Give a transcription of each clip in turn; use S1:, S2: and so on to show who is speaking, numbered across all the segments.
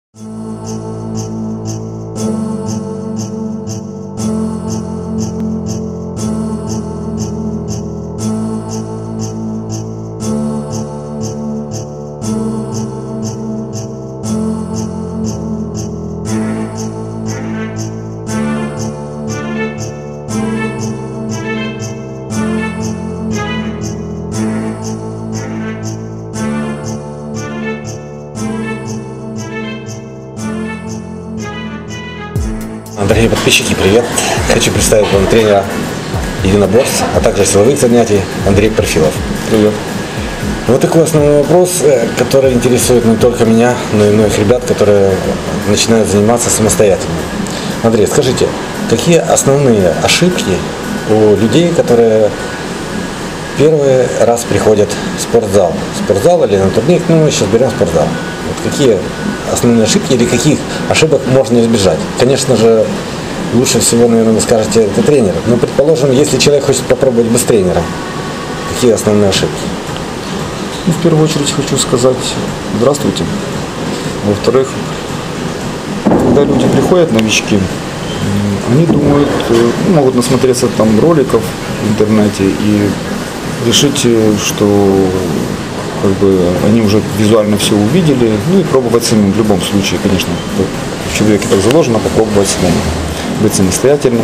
S1: Дорогие подписчики, привет! Хочу представить вам тренера единоборств, а также силовых занятий Андрей Парфилов.
S2: Привет.
S1: Вот такой основной вопрос, который интересует не только меня, но и многих ребят, которые начинают заниматься самостоятельно. Андрей, скажите, какие основные ошибки у людей, которые первый раз приходят в спортзал? Спортзал или на турник, ну мы сейчас берем спортзал. Вот какие основные ошибки или каких ошибок можно избежать? Конечно же, лучше всего, наверное, вы скажете, это тренер. Но, предположим, если человек хочет попробовать без тренера, какие основные ошибки?
S2: Ну, в первую очередь хочу сказать здравствуйте. Во-вторых, когда люди приходят, новички, они думают, могут насмотреться там роликов в интернете и решить, что как бы они уже визуально все увидели, ну и пробовать самим в любом случае, конечно, в человеке так заложено, попробовать самому, быть самостоятельным.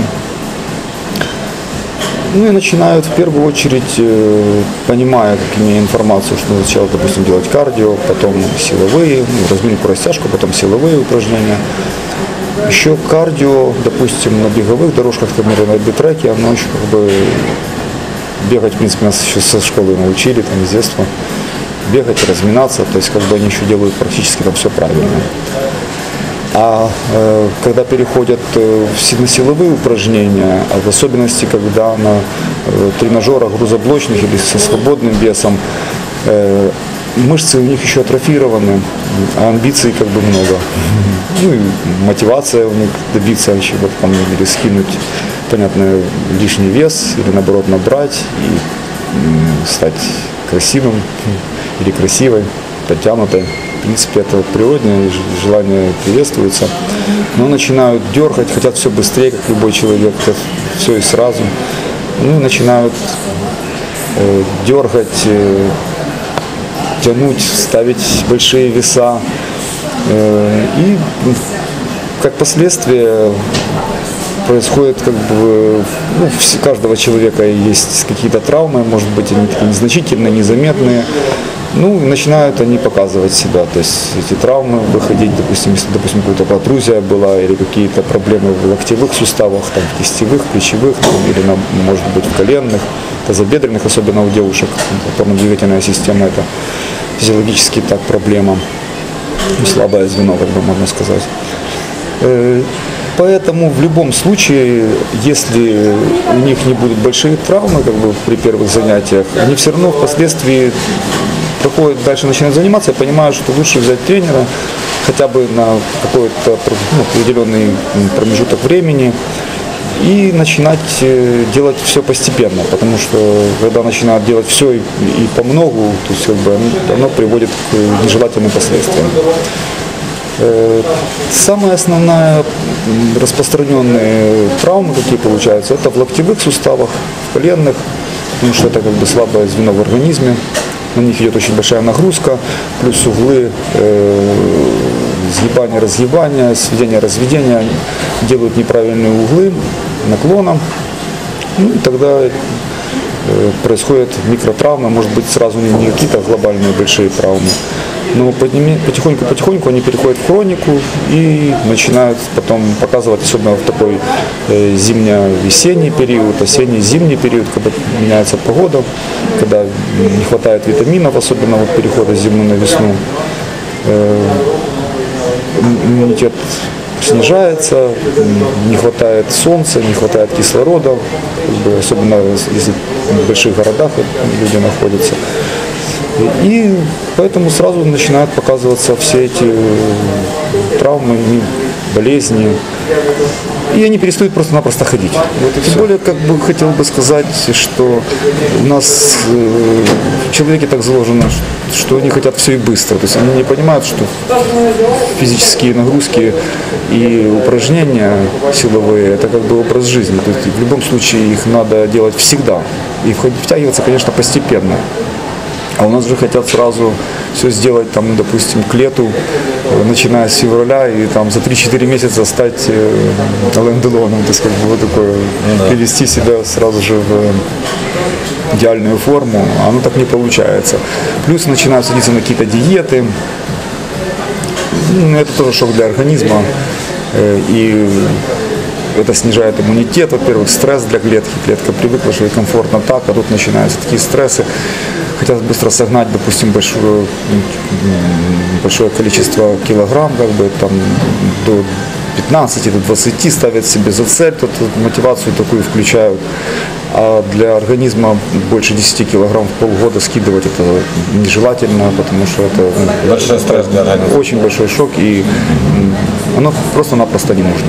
S2: Ну и начинают в первую очередь, понимая, как имея информацию, что сначала, допустим, делать кардио, потом силовые, разминку, растяжку, потом силовые упражнения. Еще кардио, допустим, на беговых дорожках, например, на битреке, оно еще как бы бегать, в принципе, нас еще со школы научили, там, с детства. Бегать, разминаться, то есть как бы они еще делают практически там все правильно. А когда переходят на силовые упражнения, а в особенности, когда на тренажерах грузоблочных или со свободным весом, мышцы у них еще атрофированы, а амбиций как бы много. Ну и мотивация у них добиться еще там, или скинуть, понятно, лишний вес, или наоборот набрать и стать красивым или красивой, подтянутой. В принципе, это природное желание приветствуется. Но начинают дергать, хотят все быстрее, как любой человек, хотят все и сразу. Ну, начинают дергать, тянуть, ставить большие веса. И как последствие происходит, как бы, ну, у каждого человека есть какие-то травмы, может быть, они такие незначительные, незаметные. Ну, начинают они показывать себя, то есть эти травмы выходить, допустим, если, допустим, какая-то протрузия была или какие-то проблемы в локтевых суставах, там, в кистевых, плечевых, там, или, может быть, в коленных, тазобедренных, особенно у девушек, опорно-двигательная система, это физиологически так проблема, слабое звено, как бы можно сказать. Поэтому в любом случае, если у них не будут большие травмы, как бы при первых занятиях, они все равно впоследствии проходят, дальше начинают заниматься и понимают, что лучше взять тренера хотя бы на какой-то определенный промежуток времени и начинать делать все постепенно, потому что когда начинают делать все и помногу, то есть как бы оно приводит к нежелательным последствиям. Самая основная распространенные травмы, какие получаются, это в локтевых суставах, в коленных, потому что это как бы слабое звено в организме, на них идет очень большая нагрузка, плюс углы сгибания-разгибания, сведения-разведения делают неправильные углы наклона, ну, и тогда происходят микротравмы, может быть сразу не какие-то глобальные большие травмы, но потихоньку они переходят в хронику и начинают потом показывать, особенно в такой зимне-весенний период, осенне-зимний период, когда меняется погода, когда не хватает витаминов, особенно вот перехода с зимы на весну, иммунитет снижается, не хватает солнца, не хватает кислорода, особенно если в больших городах люди находятся. И поэтому сразу начинают показываться все эти травмы, болезни. и они перестают просто-напросто ходить. Тем более, как бы хотел бы сказать, что у нас в человеке так заложено, что они хотят все и быстро. То есть они не понимают, что физические нагрузки и упражнения силовые – это как бы образ жизни. То есть в любом случае их надо делать всегда. И втягиваться, конечно, постепенно. А у нас же хотят сразу все сделать, там, допустим, к лету, начиная с февраля, и там за 3-4 месяца стать Ален Делоном, то есть как бы вот такое, привести себя сразу же в идеальную форму, а оно так не получается. Плюс начинают садиться на какие-то диеты, это тоже шок для организма, и это снижает иммунитет, во-первых, стресс для клетки, клетка привыкла, что ей комфортно так, а тут начинаются такие стрессы. Хотят быстро согнать, допустим, большое количество килограмм, как бы там до 15, до 20 ставят себе за цель, тут мотивацию такую включают. А для организма больше 10 килограмм в полгода скидывать это нежелательно, потому что это
S1: большой стресс для организма.
S2: Очень большой шок, и оно просто-напросто не нужно.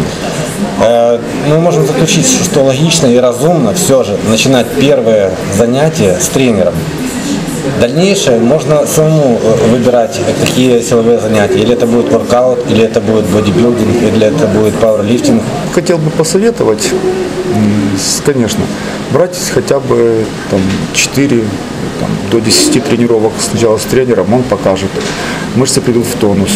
S1: Мы можем заключить, что логично и разумно все же начинать первые занятия с тренером. Дальнейшее можно самому выбирать, какие силовые занятия. Или это будет воркаут, или это будет бодибилдинг, или это будет пауэрлифтинг.
S2: Хотел бы посоветовать, конечно, брать хотя бы там, 4 до 10 тренировок сначала с тренером, он покажет. Мышцы придут в тонус,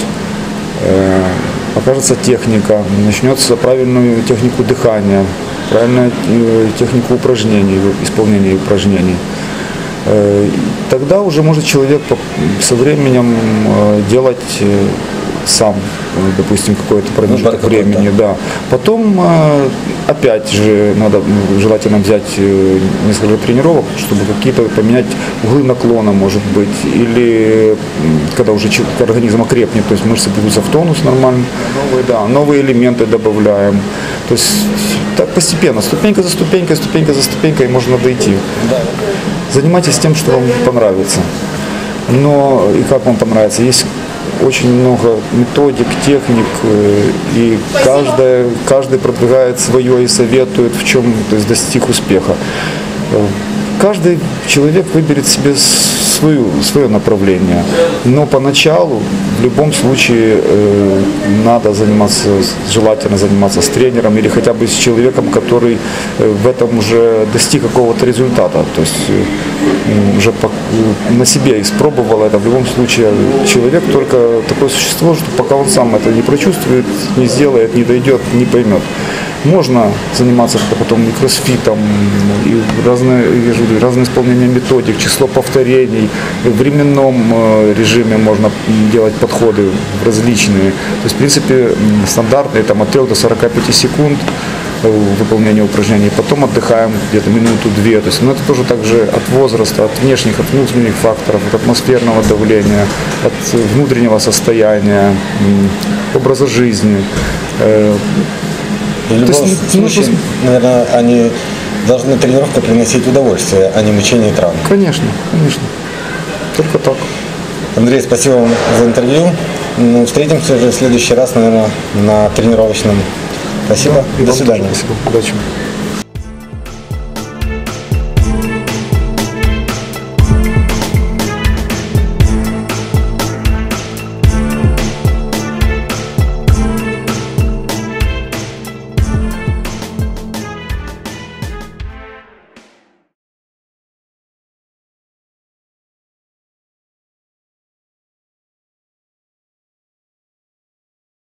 S2: покажется техника, начнется правильную технику дыхания, правильную технику упражнений, исполнения упражнений. Тогда уже может человек со временем делать сам, допустим, какой-то промежуток времени. Да. Потом опять же надо желательно взять несколько тренировок, чтобы какие-то поменять углы наклона, может быть, или когда уже организм окрепнет, то есть мышцы придутся в тонус нормально, новые элементы добавляем. То есть так постепенно, ступенька за ступенькой, ступенька за ступенькой можно дойти. Занимайтесь тем, что вам понравится. Но и как вам понравится, есть очень много методик, техник, и каждый продвигает свое и советует, в чем, то есть, достиг успеха. Каждый человек выберет себе свое направление, но поначалу в любом случае надо желательно заниматься с тренером или хотя бы с человеком, который в этом уже достиг какого-то результата, то есть уже на себе испробовал это. В любом случае человек только такое существо, что пока он сам это не прочувствует, не сделает, не дойдет, не поймет. Можно заниматься потом и кроссфитом, и разное исполнение методик, число повторений. В временном режиме можно делать подходы различные. То есть, в принципе, стандартные там, от 3 до 45 секунд выполнения упражнений. Потом отдыхаем где-то минуту-две. То есть, это тоже также от возраста, от внешних, от внутренних факторов, от атмосферного давления, от внутреннего состояния, образа жизни.
S1: В любом случае, наверное, они должны тренировка приносить удовольствие, а не мучение и травмы.
S2: Конечно, конечно. Только так.
S1: Андрей, спасибо вам за интервью. Встретимся уже в следующий раз, наверное, на тренировочном. Спасибо. До свидания.
S2: Спасибо. Удачи.